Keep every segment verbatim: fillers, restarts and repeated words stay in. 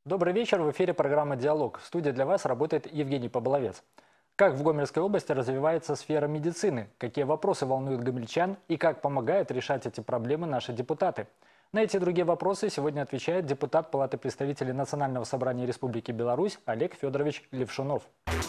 Добрый вечер, в эфире программа «Диалог». В студии для вас работает Евгений Поболовец. Как в Гомельской области развивается сфера медицины, какие вопросы волнуют гомельчан и как помогают решать эти проблемы наши депутаты? На эти и другие вопросы сегодня отвечает депутат Палаты представителей Национального собрания Республики Беларусь Олег Федорович Левшунов.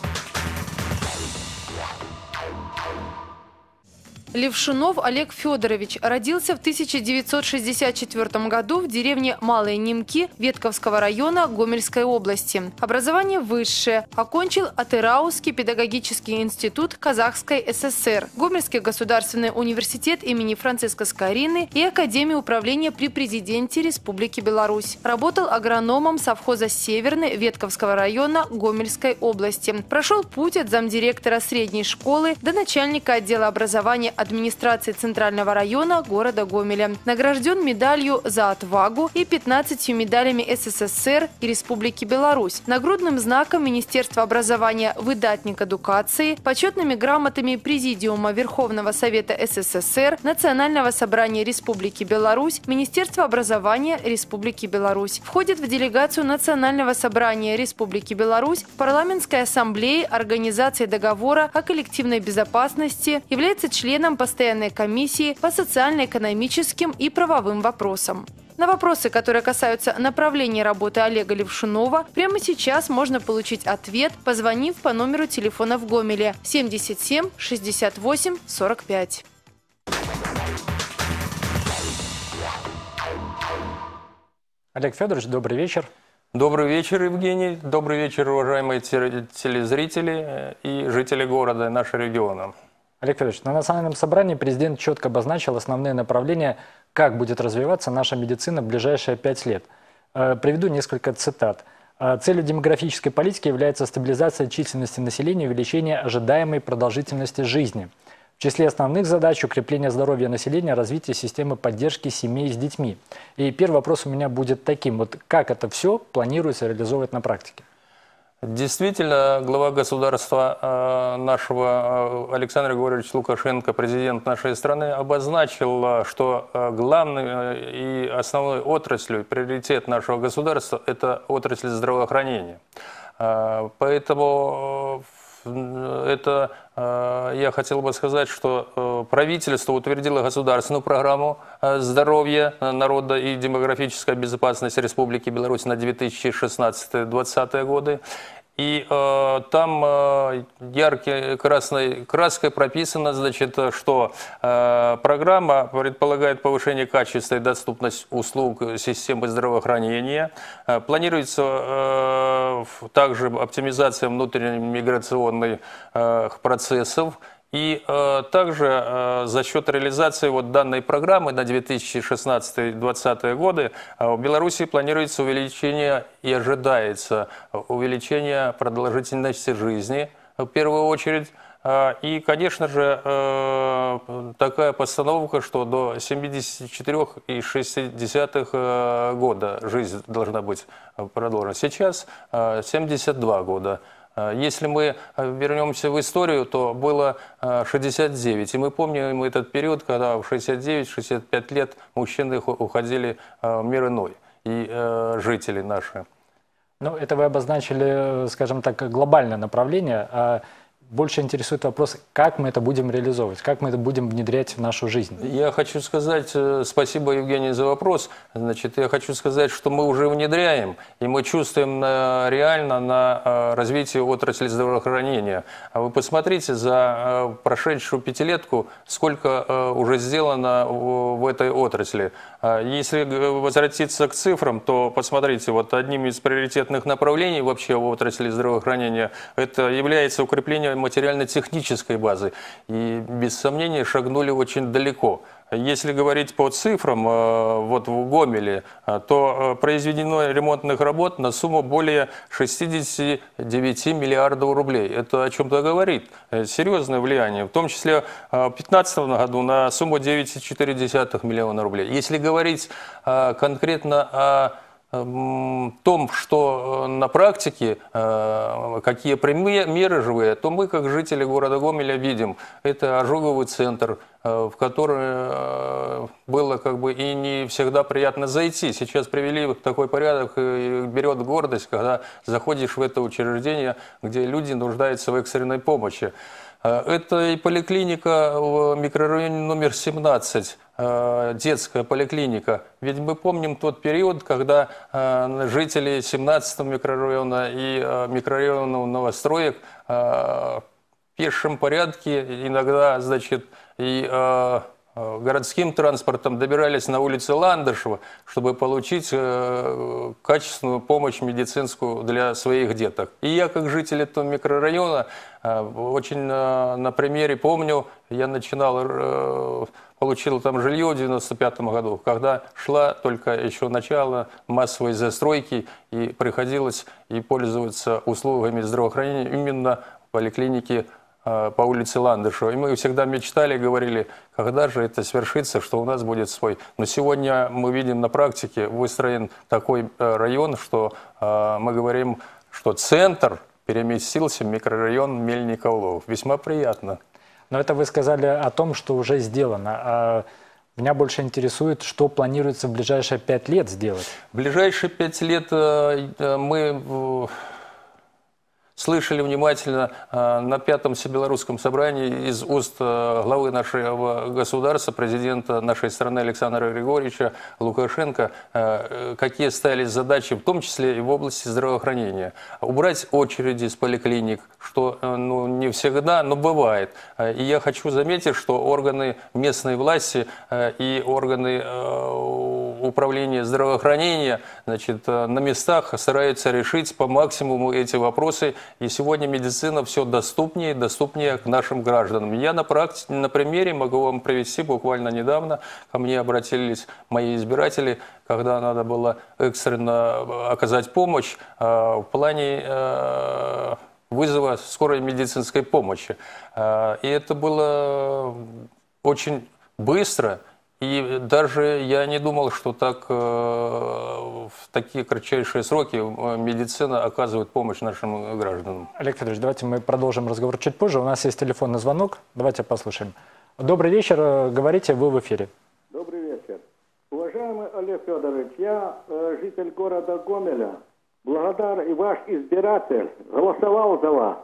Левшунов Олег Федорович родился в тысяча девятьсот шестьдесят четвёртом году в деревне Малые Немки Ветковского района Гомельской области. Образование высшее. Окончил Атыраусский педагогический институт Казахской ССР, Гомельский государственный университет имени Франциска Скорины и Академию управления при президенте Республики Беларусь. Работал агрономом совхоза Северный Ветковского района Гомельской области. Прошел путь от замдиректора средней школы до начальника отдела образования администрации Центрального района города Гомеля. Награжден медалью «За отвагу» и пятнадцатью медалями СССР и Республики Беларусь, нагрудным знаком Министерства образования «Выдатник эдукации», почетными грамотами Президиума Верховного Совета СССР, Национального собрания Республики Беларусь, Министерства образования Республики Беларусь. Входит в делегацию Национального собрания Республики Беларусь в парламентской ассамблее Организации договора о коллективной безопасности, является членом постоянной комиссии по социально-экономическим и правовым вопросам. На вопросы, которые касаются направления работы Олега Левшунова, прямо сейчас можно получить ответ, позвонив по номеру телефона в Гомеле семьдесят семь шестьдесят восемь сорок пять. Олег Федорович, добрый вечер. Добрый вечер, Евгений. Добрый вечер, уважаемые телезрители и жители города, нашего региона. Олег Федорович, на Национальном собрании президент четко обозначил основные направления, как будет развиваться наша медицина в ближайшие пять лет. Приведу несколько цитат. Целью демографической политики является стабилизация численности населения и увеличение ожидаемой продолжительности жизни. В числе основных задач укрепление здоровья населения, развитие системы поддержки семей с детьми. И первый вопрос у меня будет таким. Вот как это все планируется реализовывать на практике? Действительно, глава государства нашего Александр Григорьевич Лукашенко, президент нашей страны, обозначил, что главной и основной отраслью, приоритет нашего государства – это отрасль здравоохранения. Поэтому это, я хотел бы сказать, что правительство утвердило государственную программу здоровья народа и демографической безопасности Республики Беларусь на две тысячи шестнадцатый — две тысячи двадцатый годы. И э, там э, яркой красной краской прописано, значит, что э, программа предполагает повышение качества и доступность услуг системы здравоохранения. Э, планируется э, также оптимизация внутренне-миграционных э, процессов. И э, также э, за счет реализации вот данной программы на две тысячи шестнадцатый — две тысячи двадцатый годы э, в Беларуси планируется увеличение и ожидается увеличение продолжительности жизни в первую очередь. Э, и, конечно же, э, такая постановка, что до семидесяти четырёх и шести десятых года жизнь должна быть продолжена. Сейчас э, семьдесят два года. Если мы вернемся в историю, то было шестьдесят девять. И мы помним этот период, когда в шестьдесят девять — шестьдесят пять лет мужчины уходили в мир иной. И жители наши. Ну, это вы обозначили, скажем так, глобальное направление. Больше интересует вопрос, как мы это будем реализовывать, как мы это будем внедрять в нашу жизнь. Я хочу сказать, спасибо, Евгений, за вопрос. Значит, я хочу сказать, что мы уже внедряем, и мы чувствуем на, реально на развитие отрасли здравоохранения. А вы посмотрите за прошедшую пятилетку, сколько уже сделано в этой отрасли. Если возвратиться к цифрам, то посмотрите, вот одним из приоритетных направлений вообще в отрасли здравоохранения это является укрепление материально-технической базы. И без сомнения шагнули очень далеко. Если говорить по цифрам, вот в Гомеле, то произведено ремонтных работ на сумму более шестидесяти девяти миллиардов рублей. Это о чем-то говорит. Серьезное влияние. В том числе в две тысячи пятнадцатом году на сумму девять целых четыре десятых миллиона рублей. Если говорить конкретно о том, что на практике, какие прямые меры живые, то мы, как жители города Гомеля, видим. Это ожоговый центр, в который было как бы и не всегда приятно зайти. Сейчас привели такой порядок, и берет гордость, когда заходишь в это учреждение, где люди нуждаются в экстренной помощи. Это и поликлиника в микрорайоне номер семнадцать, детская поликлиника. Ведь мы помним тот период, когда жители семнадцатого микрорайона и микрорайона новостроек в пешем порядке, иногда, значит, и городским транспортом добирались на улицу Ландышева, чтобы получить качественную помощь медицинскую для своих деток. И я, как житель этого микрорайона, очень на примере помню, я начинал, получил там жилье в девяносто пятом году, когда шла только еще начало массовой застройки, и приходилось и пользоваться услугами здравоохранения именно в поликлинике по улице Ландышева. И мы всегда мечтали, говорили, когда же это свершится, что у нас будет свой. Но сегодня мы видим на практике выстроен такой район, что мы говорим, что центр переместился в микрорайон Мельников-Лов. Весьма приятно. Но это вы сказали о том, что уже сделано. А меня больше интересует, что планируется в ближайшие пять лет сделать. В ближайшие пять лет мы слышали внимательно на пятом всебелорусском собрании из уст главы нашего государства, президента нашей страны Александра Григорьевича Лукашенко, какие ставились задачи, в том числе и в области здравоохранения. Убрать очереди с поликлиник, что ну, не всегда, но бывает. И я хочу заметить, что органы местной власти и органы управления здравоохранения, значит, на местах стараются решить по максимуму эти вопросы. И сегодня медицина все доступнее и доступнее к нашим гражданам. Я на, практи... на примере могу вам привести, буквально недавно ко мне обратились мои избиратели, когда надо было экстренно оказать помощь э, в плане э, вызова скорой медицинской помощи. Э, и это было очень быстро. И даже я не думал, что так, в такие кратчайшие сроки медицина оказывает помощь нашим гражданам. Олег Федорович, давайте мы продолжим разговор чуть позже. У нас есть телефонный звонок. Давайте послушаем. Добрый вечер. Говорите, вы в эфире. Добрый вечер. Уважаемый Олег Федорович, я э, житель города Гомеля. Благодарен и ваш избиратель голосовал за вас.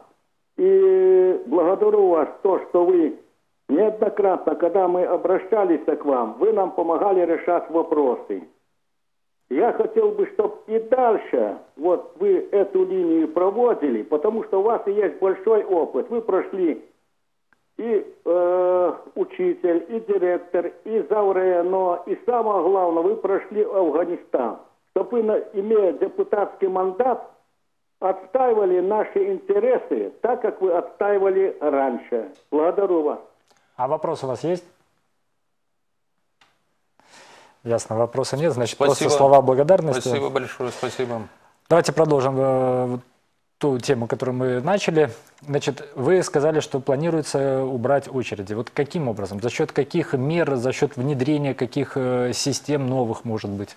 И благодарю вас то, что вы неоднократно, когда мы обращались к вам, вы нам помогали решать вопросы. Я хотел бы, чтобы и дальше вот вы эту линию проводили, потому что у вас и есть большой опыт. Вы прошли и э, учитель, и директор, и заврено, и самое главное, вы прошли Афганистан. Чтобы вы, имея депутатский мандат, отстаивали наши интересы так, как вы отстаивали раньше. Благодарю вас. А вопрос у вас есть? Ясно, вопроса нет, значит, Спасибо. Просто слова благодарности. Спасибо большое, спасибо. Давайте продолжим э, ту тему, которую мы начали. Значит, вы сказали, что планируется убрать очереди. Вот каким образом? За счет каких мер, за счет внедрения каких э, систем новых, может быть?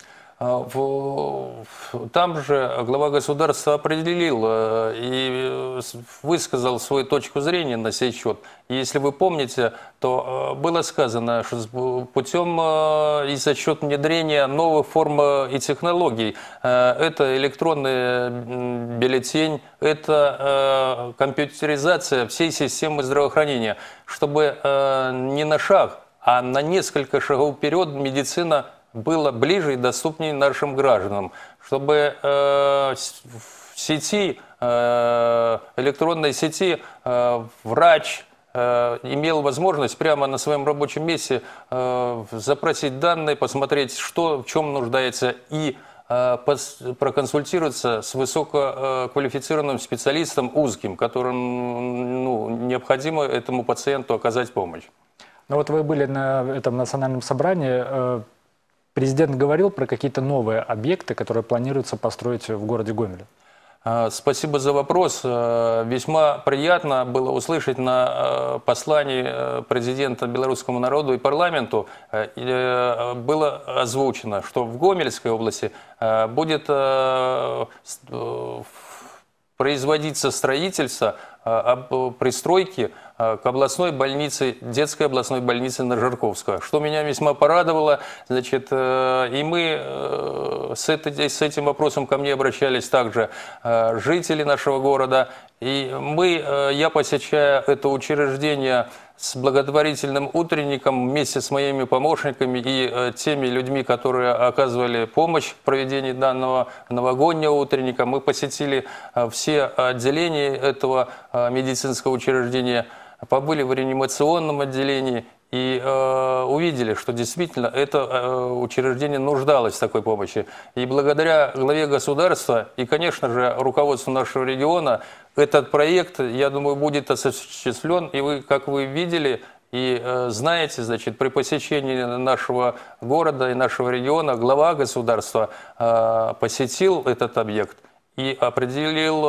Там же глава государства определил и высказал свою точку зрения на сей счет. И если вы помните, то было сказано, что путем и за счет внедрения новых форм и технологий, это электронный бюллетень, это компьютеризация всей системы здравоохранения, чтобы не на шаг, а на несколько шагов вперед медицина было ближе и доступнее нашим гражданам, чтобы э, в сети, э, электронной сети э, врач э, имел возможность прямо на своем рабочем месте э, запросить данные, посмотреть, что, в чем нуждается, и э, пос, проконсультироваться с высококвалифицированным специалистом узким, которым ну, необходимо этому пациенту оказать помощь. Ну вот вы были на этом национальном собрании. Президент говорил про какие-то новые объекты, которые планируется построить в городе Гомеле? Спасибо за вопрос. Весьма приятно было услышать на послании президента белорусскому народу и парламенту было озвучено, что в Гомельской области будет производиться строительство пристройки к областной больнице, детской областной больнице Ножерковского, что меня весьма порадовало. Значит, и мы с, этой, с этим вопросом ко мне обращались также жители нашего города. И мы, я посещаю это учреждение с благотворительным утренником вместе с моими помощниками и теми людьми, которые оказывали помощь в проведении данного новогоднего утренника. Мы посетили все отделения этого медицинского учреждения, побыли в реанимационном отделении и э, увидели, что действительно это э, учреждение нуждалось в такой помощи. И благодаря главе государства и, конечно же, руководству нашего региона этот проект, я думаю, будет осуществлен. И вы, как вы видели и э, знаете, значит, при посещении нашего города и нашего региона глава государства э, посетил этот объект и определил,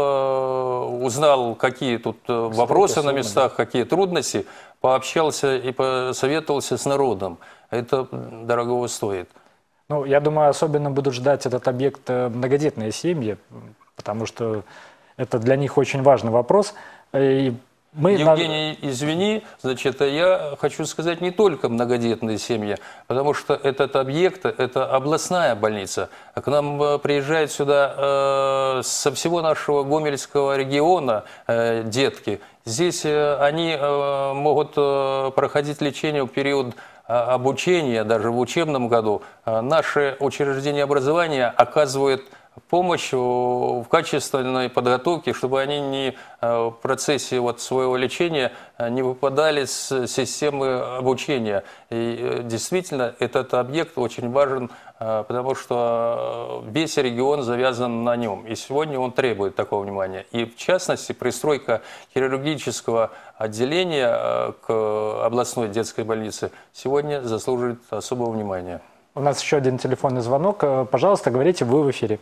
узнал, какие тут вопросы на местах, какие трудности, пообщался и посоветовался с народом. Это дорогого стоит. Ну, я думаю, особенно будут ждать этот объект многодетные семьи, потому что это для них очень важный вопрос. И мы Евгений, извини, значит, я хочу сказать не только многодетные семьи, потому что этот объект, это областная больница. К нам приезжают сюда э, со всего нашего Гомельского региона э, детки. Здесь э, они э, могут э, проходить лечение в период э, обучения, даже в учебном году. Э, наши учреждения образования оказывают помощь в качественной подготовке, чтобы они не в процессе вот своего лечения не выпадали с системы обучения. И действительно этот объект очень важен, потому что весь регион завязан на нем. И сегодня он требует такого внимания. И в частности, пристройка хирургического отделения к областной детской больнице сегодня заслуживает особого внимания. У нас еще один телефонный звонок. Пожалуйста, говорите, вы в эфире.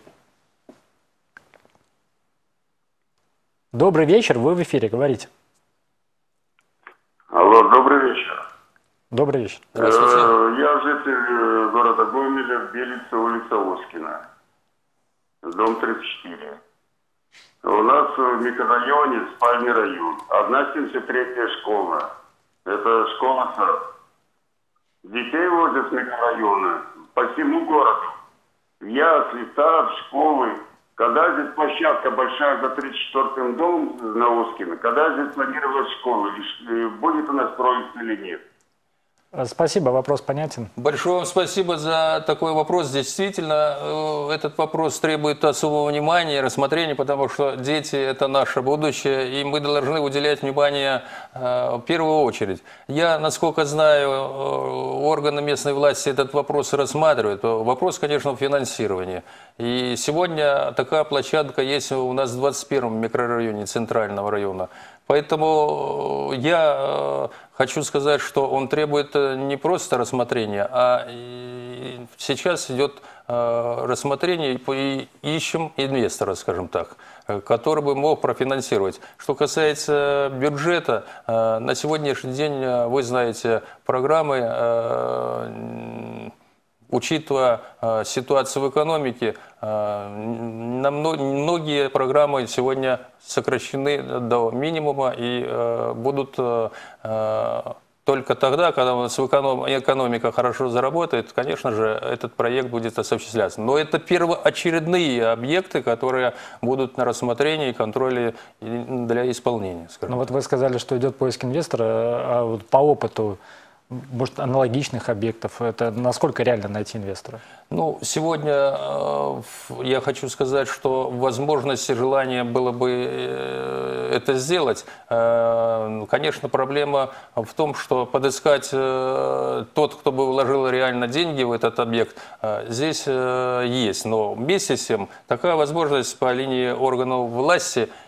Добрый вечер, вы в эфире, говорите. Алло, добрый вечер. Добрый вечер. Здравствуйте. Я житель города Гомеля, Белица, улица Оскина, дом тридцать четыре. У нас в микрорайоне спальный район. Одна семьдесят третья школа. Это школа-сад. Детей возят с микрорайона по всему городу. В ясли, сад, школы. Когда здесь площадка большая за тридцать четвёртым домом на Оскина, когда здесь планировалась школа, будет она строиться или нет? Спасибо, вопрос понятен. Большое вам спасибо за такой вопрос. Действительно, этот вопрос требует особого внимания и рассмотрения, потому что дети – это наше будущее, и мы должны уделять внимание в первую очередь. Я, насколько знаю, органы местной власти этот вопрос рассматривают. Вопрос, конечно, в финансировании. И сегодня такая площадка есть у нас в двадцать первом микрорайоне Центрального района. Поэтому я хочу сказать, что он требует не просто рассмотрения, а сейчас идет рассмотрение и ищем инвестора, скажем так, который бы мог профинансировать. Что касается бюджета, на сегодняшний день, вы знаете, программы, учитывая э, ситуацию в экономике, э, на многие программы сегодня сокращены до минимума и э, будут э, только тогда, когда у нас экономика хорошо заработает, конечно же, этот проект будет осуществляться. Но это первоочередные объекты, которые будут на рассмотрении и контроле для исполнения. Ну вот вы сказали, что идет поиск инвестора, а вот по опыту, может, аналогичных объектов, это насколько реально найти инвестора? Ну, сегодня э, я хочу сказать, что возможность и желание было бы э, это сделать. Э, конечно, проблема в том, что подыскать э, тот, кто бы вложил реально деньги в этот объект, э, здесь э, есть. Но вместе с тем такая возможность по линии органов власти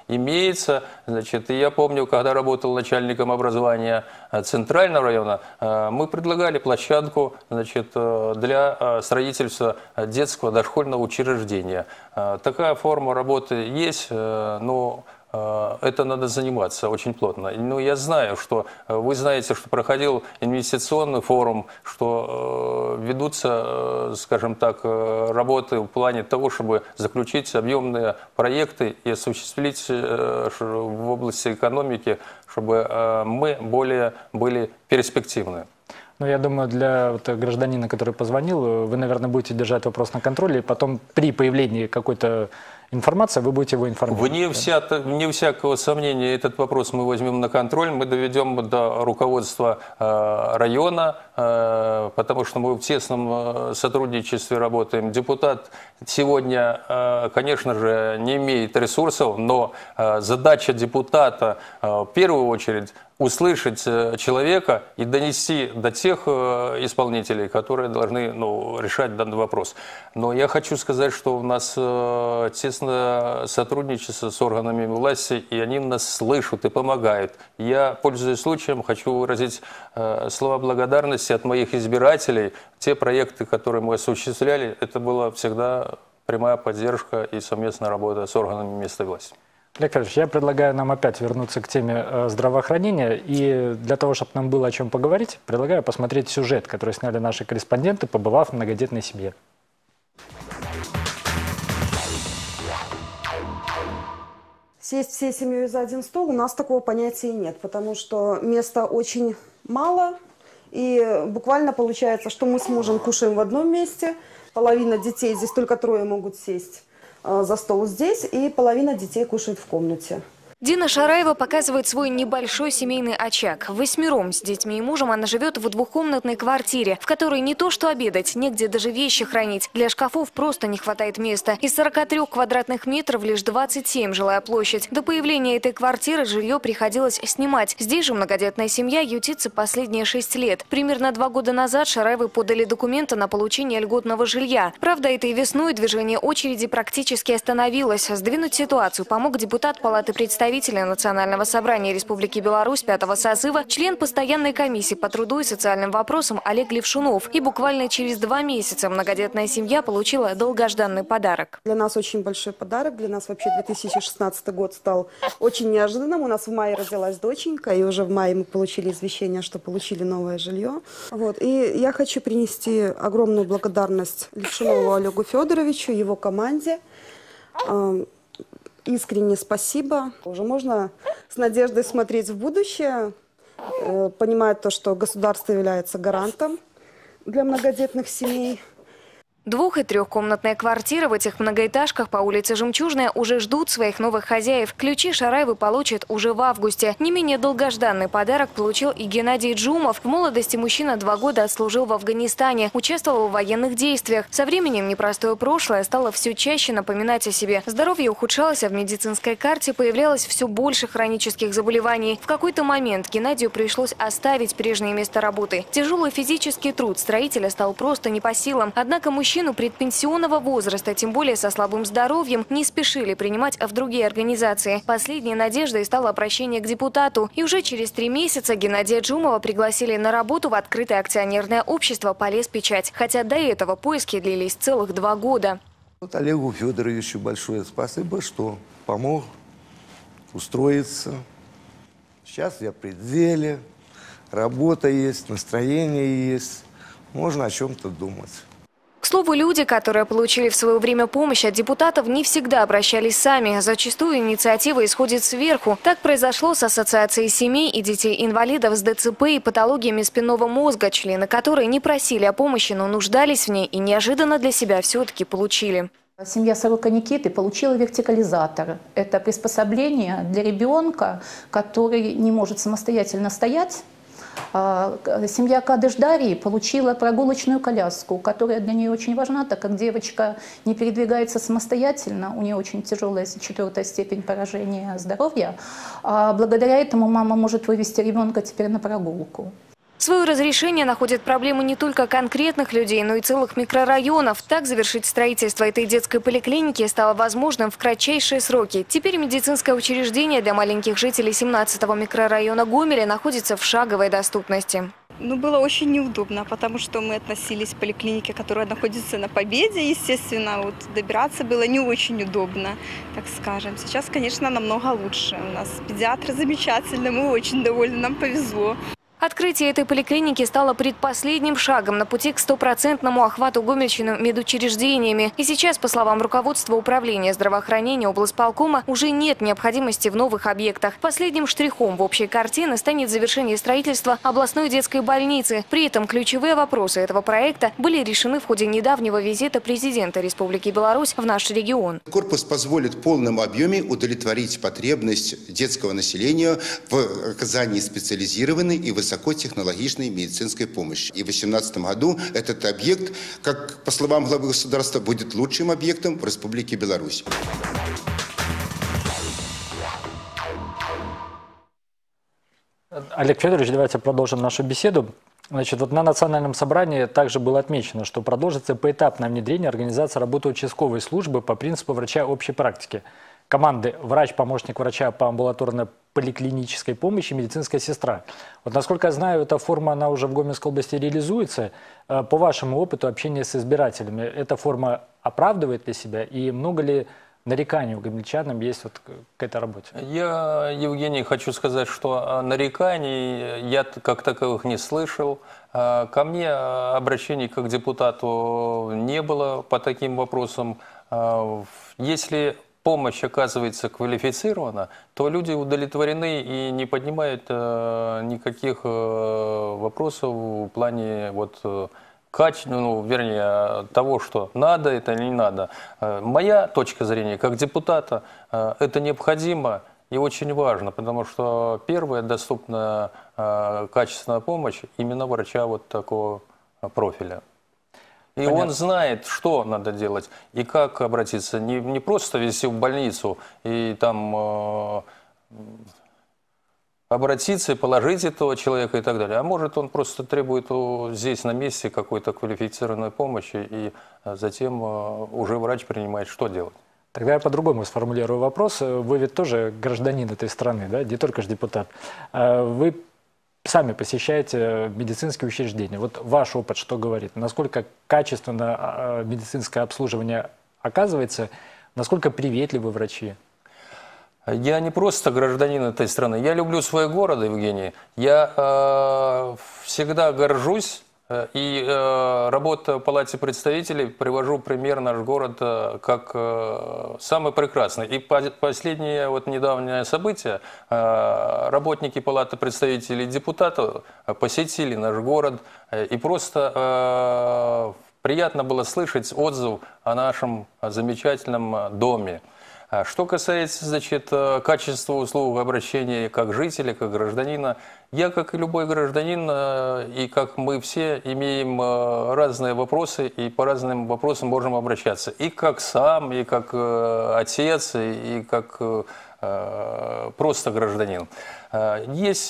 имеется. Значит, и я помню, когда работал начальником образования Центрального района, мы предлагали площадку, значит, для строительства детского дошкольного учреждения. Такая форма работы есть, но это надо заниматься очень плотно. Но я знаю, что вы знаете, что проходил инвестиционный форум, что ведутся, скажем так, работы в плане того, чтобы заключить объемные проекты и осуществить в области экономики, чтобы мы более были перспективны. Ну, я думаю, для вот гражданина, который позвонил, вы, наверное, будете держать вопрос на контроле, и потом при появлении какой-то информации вы будете его информировать. Вне, вся, вне всякого сомнения этот вопрос мы возьмем на контроль, мы доведем до руководства э, района, э, потому что мы в тесном сотрудничестве работаем. Депутат сегодня, э, конечно же, не имеет ресурсов, но э, задача депутата э, в первую очередь услышать человека и донести до тех исполнителей, которые должны, ну, решать данный вопрос. Но я хочу сказать, что у нас тесное сотрудничество с органами власти, и они нас слышат и помогают. Я, пользуясь случаем, хочу выразить слова благодарности от моих избирателей. Те проекты, которые мы осуществляли, это была всегда прямая поддержка и совместная работа с органами местной власти. Олег Федорович, я предлагаю нам опять вернуться к теме э, здравоохранения. И для того, чтобы нам было о чем поговорить, предлагаю посмотреть сюжет, который сняли наши корреспонденты, побывав в многодетной семье. Сесть всей семьей за один стол у нас такого понятия нет, потому что места очень мало. И буквально получается, что мы с мужем кушаем в одном месте, половина детей, здесь только трое могут сесть за стол здесь, и половина детей кушает в комнате. Дина Шараева показывает свой небольшой семейный очаг. Восьмером с детьми и мужем она живет в двухкомнатной квартире, в которой не то что обедать, негде даже вещи хранить. Для шкафов просто не хватает места. Из сорока трёх квадратных метров лишь двадцать семь жилая площадь. До появления этой квартиры жилье приходилось снимать. Здесь же многодетная семья ютится последние шесть лет. Примерно два года назад Шараевы подали документы на получение льготного жилья. Правда, этой весной движение очереди практически остановилось. Сдвинуть ситуацию помог депутат Палаты представителей Национального собрания Республики Беларусь пятого созыва, член постоянной комиссии по труду и социальным вопросам Олег Левшунов. И буквально через два месяца многодетная семья получила долгожданный подарок. Для нас очень большой подарок. Для нас вообще две тысячи шестнадцатый год стал очень неожиданным. У нас в мае родилась доченька, и уже в мае мы получили извещение, что получили новое жилье. Вот. И я хочу принести огромную благодарность Левшунову Олегу Федоровичу, его команде. Искренне спасибо. Уже можно с надеждой смотреть в будущее, э, понимать то, что государство является гарантом для многодетных семей. Двух- и трехкомнатная квартира в этих многоэтажках по улице Жемчужная уже ждут своих новых хозяев. Ключи Шараевы получат уже в августе. Не менее долгожданный подарок получил и Геннадий Джумов. В молодости мужчина два года отслужил в Афганистане, участвовал в военных действиях. Со временем непростое прошлое стало все чаще напоминать о себе. Здоровье ухудшалось, а в медицинской карте появлялось все больше хронических заболеваний. В какой-то момент Геннадию пришлось оставить прежнее место работы. Тяжелый физический труд строителя стал просто не по силам. Однако мужчина Мужчину предпенсионного возраста, тем более со слабым здоровьем, не спешили принимать в другие организации. Последней надеждой стало обращение к депутату. И уже через три месяца Геннадия Джумова пригласили на работу в открытое акционерное общество «Полеспечать». Хотя до этого поиски длились целых два года. Вот Олегу Федоровичу большое спасибо, что помог устроиться. Сейчас я при деле, работа есть, настроение есть. Можно о чем-то думать. К слову, люди, которые получили в свое время помощь от депутатов, не всегда обращались сами. Зачастую инициатива исходит сверху. Так произошло с Ассоциацией семей и детей-инвалидов с ДЦП и патологиями спинного мозга, члены которой не просили о помощи, но нуждались в ней и неожиданно для себя все-таки получили. Семья Сорока Никиты получила вертикализатор. Это приспособление для ребенка, который не может самостоятельно стоять. Семья Кадыш Дарьи получила прогулочную коляску, которая для нее очень важна, так как девочка не передвигается самостоятельно, у нее очень тяжелая четвертая степень поражения здоровья. А благодаря этому мама может вывести ребенка теперь на прогулку. Свое разрешение находит проблему не только конкретных людей, но и целых микрорайонов. Так завершить строительство этой детской поликлиники стало возможным в кратчайшие сроки. Теперь медицинское учреждение для маленьких жителей семнадцатого микрорайона Гомеля находится в шаговой доступности. Ну, было очень неудобно, потому что мы относились к поликлинике, которая находится на Победе, естественно. Вот добираться было не очень удобно, так скажем. Сейчас, конечно, намного лучше. У нас педиатр замечательный, мы очень довольны, нам повезло. Открытие этой поликлиники стало предпоследним шагом на пути к стопроцентному охвату гомельщины медучреждениями. И сейчас, по словам руководства управления здравоохранения облсполкома, уже нет необходимости в новых объектах. Последним штрихом в общей картине станет завершение строительства областной детской больницы. При этом ключевые вопросы этого проекта были решены в ходе недавнего визита президента Республики Беларусь в наш регион. Корпус позволит в полном объеме удовлетворить потребность детского населения в оказании специализированной и высокой высокотехнологичной медицинской помощи. И в две тысячи восемнадцатом году этот объект, как по словам главы государства, будет лучшим объектом в Республике Беларусь. Олег Федорович, давайте продолжим нашу беседу. Значит, вот на национальном собрании также было отмечено, что продолжится поэтапное внедрение организации работы участковой службы по принципу врача общей практики. Команды врач, помощник врача по амбулаторно-поликлинической помощи, медицинская сестра. Вот насколько я знаю, эта форма, она уже в Гомельской области реализуется. По вашему опыту общения с избирателями, эта форма оправдывает ли себя и много ли нареканий у гомельчанам есть вот к этой работе? Я, Евгений, хочу сказать, что нареканий я как таковых не слышал. Ко мне обращений как депутату не было по таким вопросам. Если помощь оказывается квалифицирована, то люди удовлетворены и не поднимают э, никаких э, вопросов в плане вот, э, качества, ну, вернее, того, что надо это или не надо. Э, моя точка зрения как депутата, э, это необходимо и очень важно, потому что первая доступная э, качественная помощь именно врача вот такого профиля. И Понятно. Он знает, что надо делать и как обратиться. Не, не просто везти в больницу и там э, обратиться и положить этого человека и так далее. А может, он просто требует здесь на месте какой-то квалифицированной помощи, и затем э, уже врач принимает, что делать. Тогда я по-другому сформулирую вопрос. Вы ведь тоже гражданин этой страны, да? Не только же депутат. Вы сами посещаете медицинские учреждения. Вот ваш опыт что говорит? Насколько качественно медицинское обслуживание оказывается? Насколько приветливы врачи? Я не просто гражданин этой страны. Я люблю свой город, Евгений. Я э, всегда горжусь. И э, работая в Палате представителей, привожу пример наш город э, как э, самый прекрасный. И по последнее вот недавнее событие, э, работники Палаты представителей и депутатов посетили наш город. Э, и просто э, приятно было слышать отзыв о нашем замечательном доме. Что касается, значит, качества услуг обращения как жителя, как гражданина, я, как и любой гражданин, и как мы все, имеем разные вопросы, и по разным вопросам можем обращаться. И как сам, и как отец, и как просто гражданин. Есть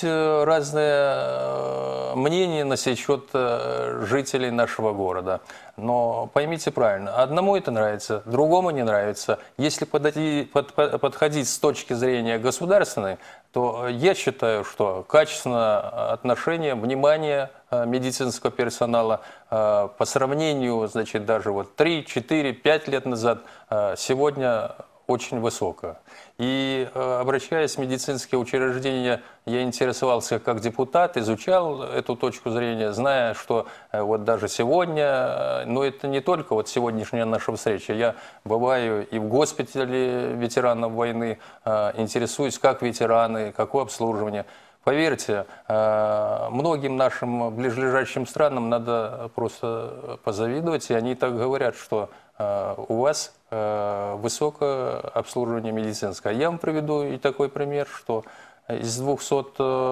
разные мнения на сей счет жителей нашего города. Но поймите правильно, одному это нравится, другому не нравится. Если подойти, под, подходить с точки зрения государственной, то я считаю, что качественное отношение, внимание медицинского персонала по сравнению, значит, даже вот три, четыре, пять лет назад сегодня очень высокое. И обращаясь в медицинские учреждения, я интересовался как депутат, изучал эту точку зрения, зная, что вот даже сегодня, но это не только вот сегодняшняя наша встреча, я бываю и в госпитале ветеранов войны, интересуюсь, как ветераны, какое обслуживание. Поверьте, многим нашим ближайшим странам надо просто позавидовать, и они так говорят, что у вас высокое обслуживание медицинское. Я вам приведу и такой пример, что из двухсот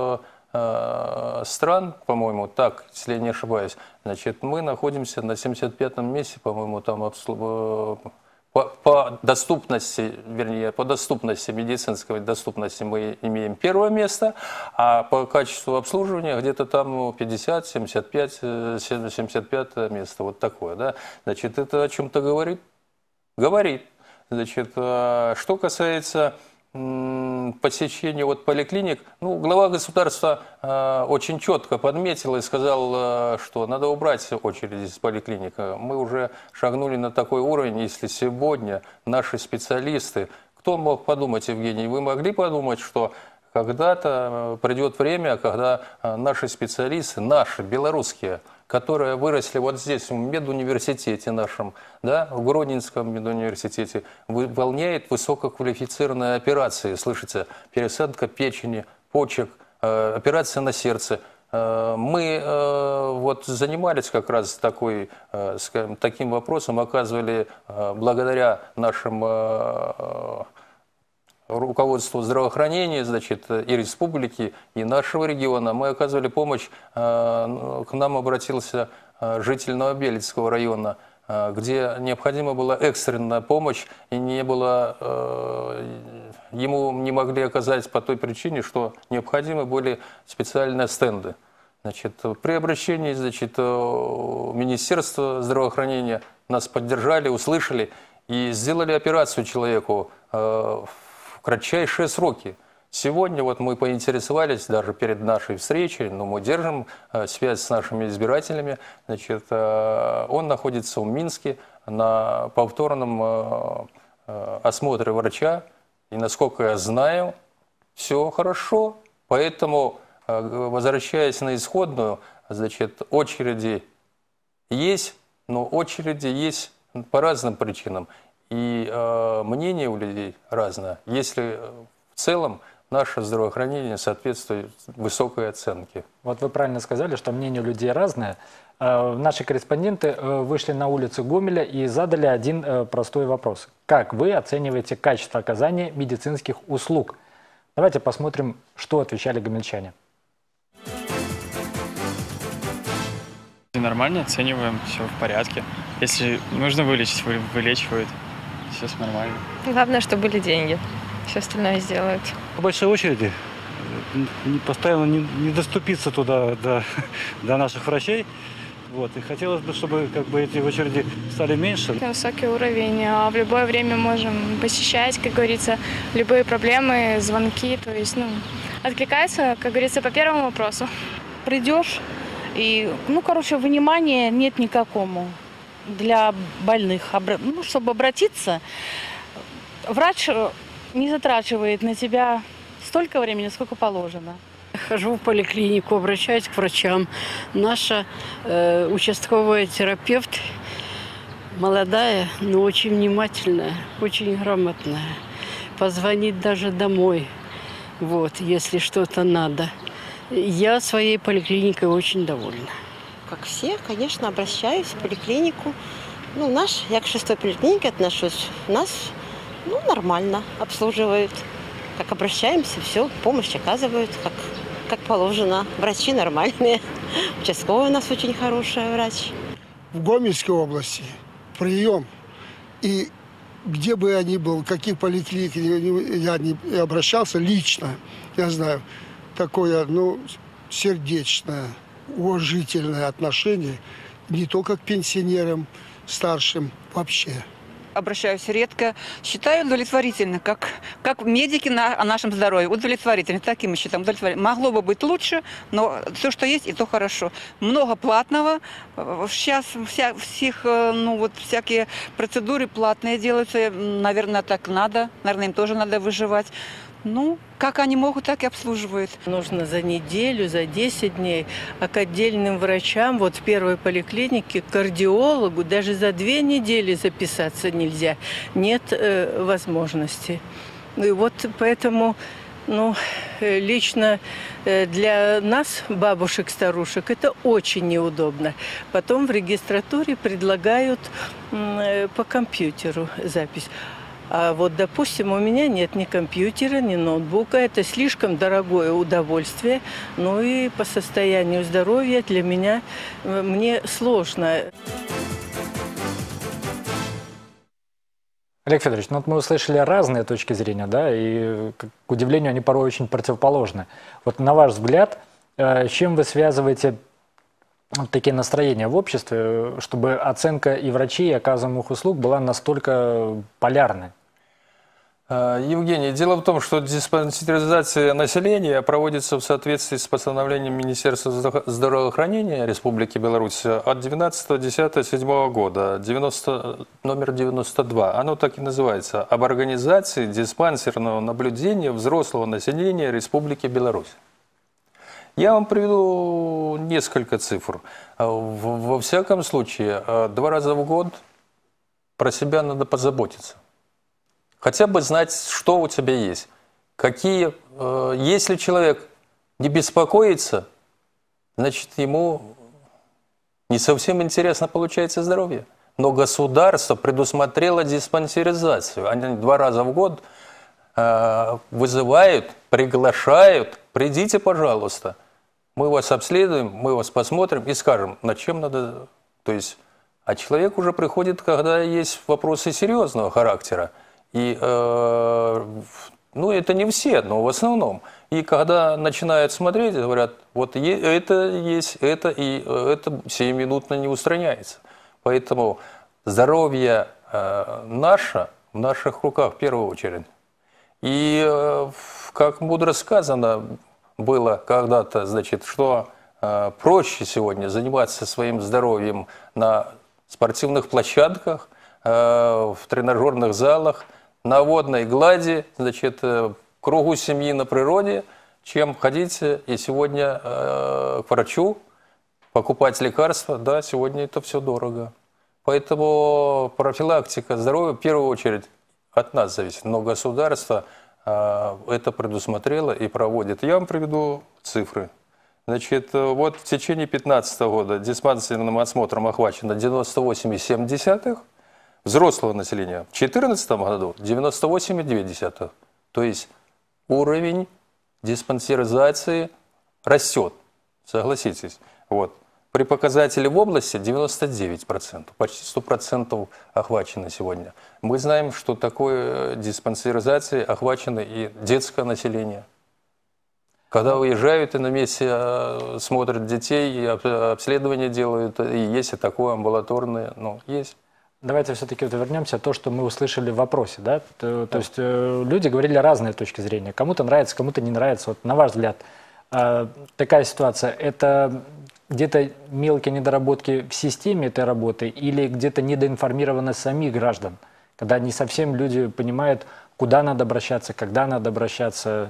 стран, по-моему, так, если я не ошибаюсь, значит, мы находимся на семьдесят пятом месте, по-моему, там по, по доступности, вернее, по доступности, медицинской доступности мы имеем первое место, а по качеству обслуживания где-то там пятьдесят, семьдесят пять, семьдесят пятое место, вот такое, да. Значит, это о чем-то говорит? Говорит. Значит, что касается посещения вот поликлиник, ну, глава государства э, очень четко подметил и сказал, э, что надо убрать очереди из поликлиник. Мы уже шагнули на такой уровень, если сегодня наши специалисты, кто мог подумать, Евгений, вы могли подумать, что когда-то придет время, когда наши специалисты, наши, белорусские, которые выросли вот здесь, в медуниверситете нашем, да, в Гродненском медуниверситете, выполняет высококвалифицированные операции, слышите, пересадка печени, почек, э, операция на сердце. Э, мы э, вот занимались как раз такой, э, скажем, таким вопросом, оказывали э, благодаря нашим э, руководству здравоохранения, значит, и республики, и нашего региона. Мы оказывали помощь, к нам обратился житель Новобелецкого района, где необходима была экстренная помощь, и не было, ему не могли оказать по той причине, что необходимы были специальные стенды. Значит, при обращении, значит, Министерства здравоохранения нас поддержали, услышали и сделали операцию человеку в кратчайшие сроки. Сегодня вот мы поинтересовались, даже перед нашей встречей, но мы держим э, связь с нашими избирателями. Значит, э, он находится в Минске на повторном э, э, осмотре врача. И, насколько я знаю, все хорошо. Поэтому, э, возвращаясь на исходную, значит, очереди есть, но очереди есть по разным причинам. И э, мнение у людей разное. Если в целом наше здравоохранение соответствует высокой оценке. Вот вы правильно сказали, что мнение у людей разное. Э, наши корреспонденты э, вышли на улицы Гомеля и задали один э, простой вопрос. Как вы оцениваете качество оказания медицинских услуг? Давайте посмотрим, что отвечали гомельчане. Нормально оцениваем, все в порядке. Если нужно вылечить, вылечивают. Все нормально. Главное, что были деньги. Все остальное сделают. В большой очереди. Постоянно не, не доступиться туда до, до наших врачей. Вот. И хотелось бы, чтобы как бы, эти очереди стали меньше. Высокий уровень. В любое время можем посещать, как говорится, любые проблемы, звонки. То есть, ну, откликается, как говорится, по первому вопросу. Придешь и, ну, короче, внимания нет никакому. Для больных, ну, чтобы обратиться, врач не затрачивает на тебя столько времени, сколько положено. Хожу в поликлинику, обращаюсь к врачам. Наша э, участковая терапевт молодая, но очень внимательная, очень грамотная. Позвонит даже домой, вот, если что-то надо. Я своей поликлиникой очень довольна. Как все, конечно, обращаюсь в поликлинику. Ну, наш, я к шестой поликлинике отношусь. Нас, ну, нормально обслуживают. Как обращаемся, все, помощь оказывают, как, как положено. Врачи нормальные. Участковый у нас очень хороший врач. В Гомельской области прием. И где бы я ни был, в каких поликлиниках я не обращался, лично, я знаю, такое, ну, сердечное, уважительное отношение не только к пенсионерам, старшим, вообще. Обращаюсь редко. Считаю удовлетворительно, как, как медики на, о нашем здоровье. Удовлетворительно, таким мы считаем. Удовлетворительно. Могло бы быть лучше, но все, что есть, и то хорошо. Много платного. Сейчас вся, всех, ну, вот, всякие процедуры платные делаются. Наверное, так надо. Наверное, им тоже надо выживать. Ну, как они могут, так и обслуживают. Нужно за неделю, за десять дней, а к отдельным врачам, вот в первой поликлинике, к кардиологу даже за две недели записаться нельзя. Нет э, возможности. Ну и вот поэтому, ну, лично для нас, бабушек, старушек, это очень неудобно. Потом в регистратуре предлагают э, по компьютеру запись. А вот, допустим, у меня нет ни компьютера, ни ноутбука. Это слишком дорогое удовольствие. Ну и по состоянию здоровья для меня, мне сложно. Олег Федорович, ну вот мы услышали разные точки зрения, да, и, к удивлению, они порой очень противоположны. Вот на ваш взгляд, с чем вы связываете такие настроения в обществе, чтобы оценка и врачей, и оказываемых услуг была настолько полярной? Евгений, дело в том, что диспансеризация населения проводится в соответствии с постановлением Министерства здравоохранения Республики Беларусь от двенадцатого десятого две тысячи седьмого года, девяносто, номер девяносто два. Оно так и называется: об организации диспансерного наблюдения взрослого населения Республики Беларусь. Я вам приведу несколько цифр. Во всяком случае, два раза в год про себя надо позаботиться. Хотя бы знать, что у тебя есть. Какие, э, если человек не беспокоится, значит, ему не совсем интересно получается здоровье. Но государство предусмотрело диспансеризацию. Они два раза в год э, вызывают, приглашают: придите, пожалуйста, мы вас обследуем, мы вас посмотрим и скажем, над чем надо. То есть, а человек уже приходит, когда есть вопросы серьезного характера. И, э, ну, это не все, но в основном. И когда начинают смотреть, говорят, вот это есть, это, и это сиюминутно не устраняется. Поэтому здоровье э, наше в наших руках в первую очередь. И, э, как мудро сказано было когда-то, значит, что э, проще сегодня заниматься своим здоровьем на спортивных площадках, э, в тренажерных залах, на водной глади, значит, в кругу семьи на природе, чем ходить и сегодня э, к врачу, покупать лекарства. Да, сегодня это все дорого. Поэтому профилактика здоровья в первую очередь от нас зависит. Но государство э, это предусмотрело и проводит. Я вам приведу цифры. Значит, вот в течение две тысячи пятнадцатого года диспансерным осмотром охвачено девяносто восемь целых семь десятых. Взрослого населения в две тысячи четырнадцатом году девяносто восемь целых две десятых. То есть уровень диспансеризации растет, согласитесь. Вот. При показателе в области девяносто девять процентов, почти сто процентов охвачено сегодня. Мы знаем, что такой диспансеризацией охвачено и детское население. Когда уезжают и на месте смотрят детей, и обследование делают, и есть и такое амбулаторное, ну, есть. Давайте все-таки вот вернемся то, что мы услышали в вопросе. Да? То, то есть э, люди говорили разные точки зрения. Кому-то нравится, кому-то не нравится. Вот, на ваш взгляд, э, такая ситуация, это где-то мелкие недоработки в системе этой работы или где-то недоинформированность самих граждан, когда не совсем люди понимают, куда надо обращаться, когда надо обращаться?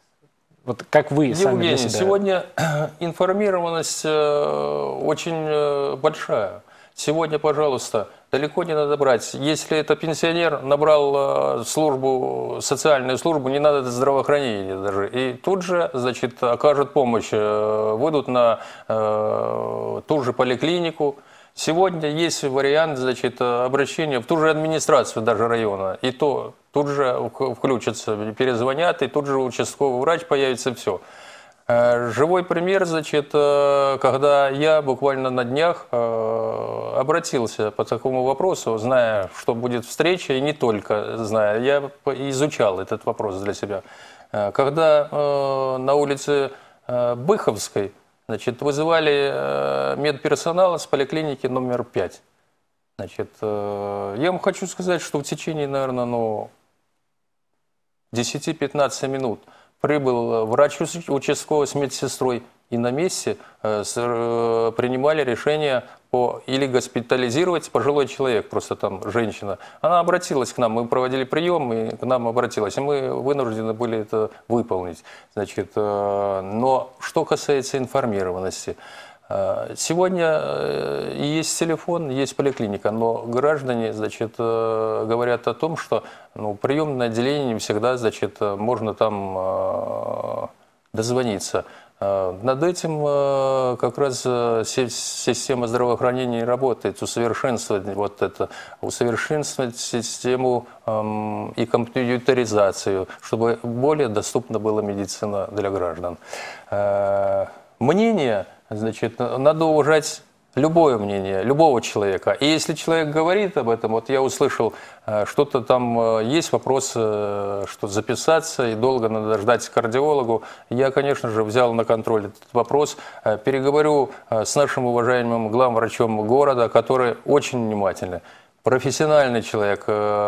Вот как вы Евгений, сами для себя? Сегодня информированность э, очень э, большая. Сегодня, пожалуйста, далеко не надо брать. Если это пенсионер, набрал э, службу, социальную службу, не надо здравоохранения даже. И тут же, значит, окажут помощь, э, выйдут на э, ту же поликлинику. Сегодня есть вариант, значит, обращения в ту же администрацию даже района. И то тут же включатся, перезвонят, и тут же участковый врач появится, все. Живой пример, значит, когда я буквально на днях обратился по такому вопросу, зная, что будет встреча, и не только зная, я изучал этот вопрос для себя. Когда на улице Быховской, значит, вызывали медперсонал с поликлиники номер пять. Значит, я вам хочу сказать, что в течение, наверное, ну, десяти-пятнадцати минут прибыл врач участковый с медсестрой, и на месте э, с, э, принимали решение по или госпитализировать пожилой человек, просто там женщина. Она обратилась к нам, мы проводили прием, и к нам обратилась, и мы вынуждены были это выполнить. Значит, э, но что касается информированности, э, сегодня э, есть телефон, есть поликлиника, но граждане, значит, э, говорят о том, что ну, приемное отделение не всегда, значит, можно там э, дозвониться. Над этим как раз система здравоохранения работает, усовершенствовать вот это, усовершенствовать систему эм, и компьютеризацию, чтобы более доступна была медицина для граждан. Э, мнение, значит, надо уважать любое мнение, любого человека. И если человек говорит об этом, вот я услышал, что-то там есть вопрос, что записаться, и долго надо ждать кардиологу, я, конечно же, взял на контроль этот вопрос, переговорю с нашим уважаемым главврачом города, который очень внимательный, профессиональный человек,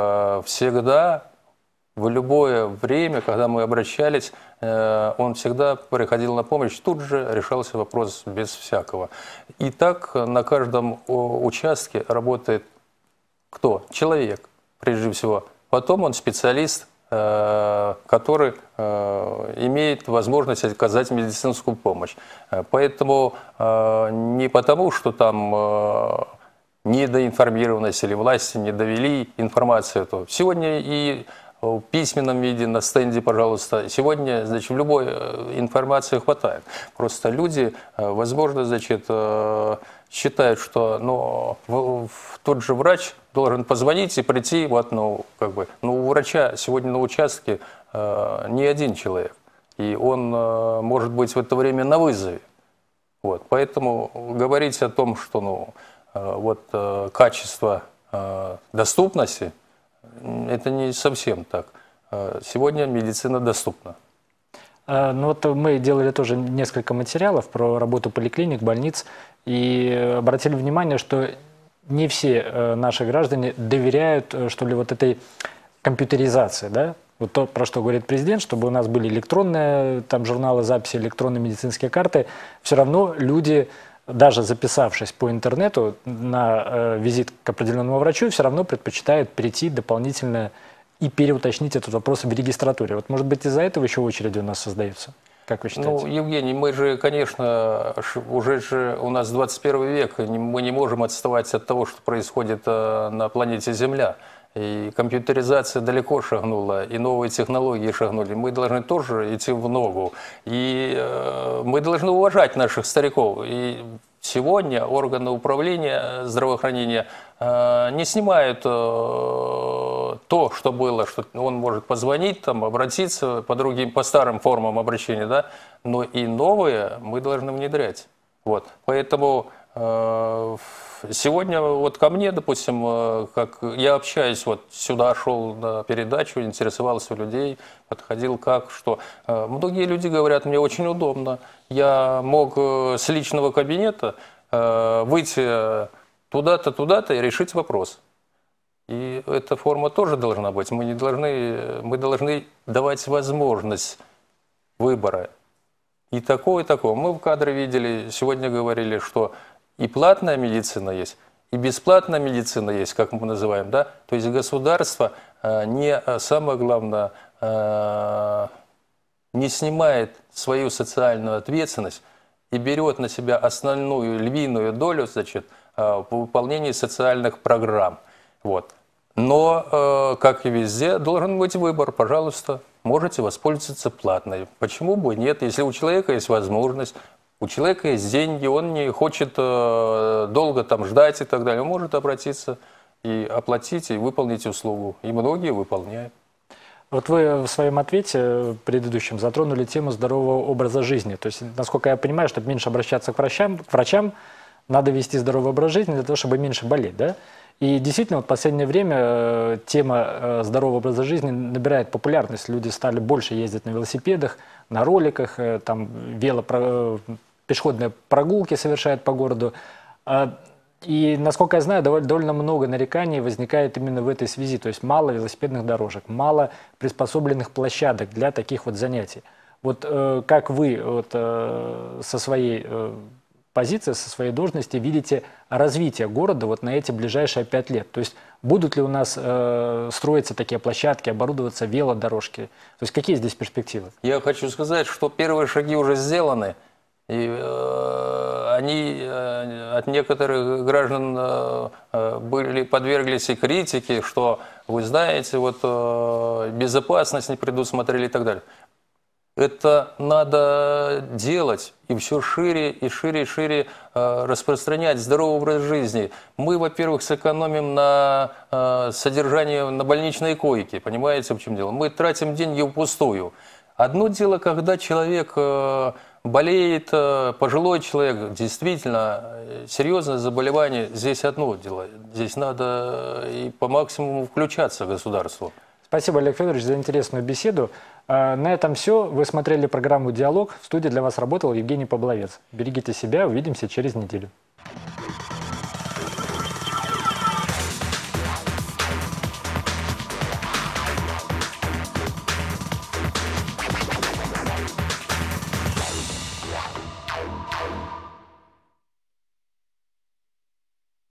всегда, в любое время, когда мы обращались, он всегда приходил на помощь, тут же решался вопрос без всякого. И так на каждом участке работает кто? Человек, прежде всего. Потом он специалист, который имеет возможность оказать медицинскую помощь. Поэтому не потому, что там недоинформированность или власти не довели информацию эту. Сегодня и в письменном виде, на стенде, пожалуйста. Сегодня, значит, в любой информации хватает. Просто люди, возможно, значит, считают, что ну, тот же врач должен позвонить и прийти, вот, ну, как бы, ну, у врача сегодня на участке не один человек. И он может быть в это время на вызове. Вот. Поэтому говорить о том, что ну, вот, качество доступности, это не совсем так. Сегодня медицина доступна. Ну вот мы делали тоже несколько материалов про работу поликлиник, больниц, и обратили внимание, что не все наши граждане доверяют, что ли, вот этой компьютеризации, да? Вот то, про что говорит президент, чтобы у нас были электронные там, журналы записи, электронные медицинские карты, все равно люди, даже записавшись по интернету на э, визит к определенному врачу, все равно предпочитают перейти дополнительно и переуточнить этот вопрос в регистратуре. Вот, может быть, из-за этого еще очереди у нас создаются? Как вы считаете? Ну, Евгений, мы же, конечно, уже же у нас двадцать первый век, мы не можем отставать от того, что происходит э, на планете Земля. И компьютеризация далеко шагнула, и новые технологии шагнули. Мы должны тоже идти в ногу. И э, мы должны уважать наших стариков. И сегодня органы управления здравоохранения э, не снимают э, то, что было, что он может позвонить, там, обратиться по другим, по старым формам обращения, да? Но и новые мы должны внедрять. Вот. Поэтому э, сегодня вот ко мне, допустим, как я общаюсь, вот сюда шел на передачу, интересовался у людей, подходил как, что. Многие люди говорят, мне очень удобно. Я мог с личного кабинета выйти туда-то, туда-то и решить вопрос. И эта форма тоже должна быть. Мы не должны, мы должны давать возможность выбора. И такого, и такого. Мы в кадре видели, сегодня говорили, что и платная медицина есть, и бесплатная медицина есть, как мы называем, да? То есть государство не, самое главное, не снимает свою социальную ответственность и берет на себя основную львиную долю, значит, в выполнении социальных программ. Вот. Но, как и везде, должен быть выбор. Пожалуйста, можете воспользоваться платной. Почему бы нет, если у человека есть возможность, у человека есть деньги, он не хочет э, долго там ждать и так далее. Он может обратиться и оплатить, и выполнить услугу. И многие выполняют. Вот вы в своем ответе предыдущем затронули тему здорового образа жизни. То есть, насколько я понимаю, чтобы меньше обращаться к врачам, к врачам надо вести здоровый образ жизни для того, чтобы меньше болеть, да? И действительно, вот в последнее время тема здорового образа жизни набирает популярность. Люди стали больше ездить на велосипедах, на роликах, там велопро... пешеходные прогулки совершают по городу. И, насколько я знаю, довольно, довольно много нареканий возникает именно в этой связи. То есть мало велосипедных дорожек, мало приспособленных площадок для таких вот занятий. Вот как вы вот, со своей позиции, со своей должности видите развитие города вот на эти ближайшие пять лет? То есть будут ли у нас э, строиться такие площадки, оборудоваться велодорожки? То есть какие здесь перспективы? Я хочу сказать, что первые шаги уже сделаны. И э, они э, от некоторых граждан э, были, подверглись и критике, что, вы знаете, вот, э, безопасность не предусмотрели и так далее. Это надо делать и все шире и шире и шире э, распространять здоровый образ жизни. Мы, во-первых, сэкономим на э, содержании на больничной койке, понимаете, в чем дело? Мы тратим деньги впустую. Одно дело, когда человек э, болеет э, пожилой человек, действительно, э, серьезное заболевание, здесь одно дело. Здесь надо и по максимуму включаться государству. Спасибо, Олег Федорович, за интересную беседу. Э, На этом все. Вы смотрели программу «Диалог». В студии для вас работал Евгений Павловец. Берегите себя. Увидимся через неделю.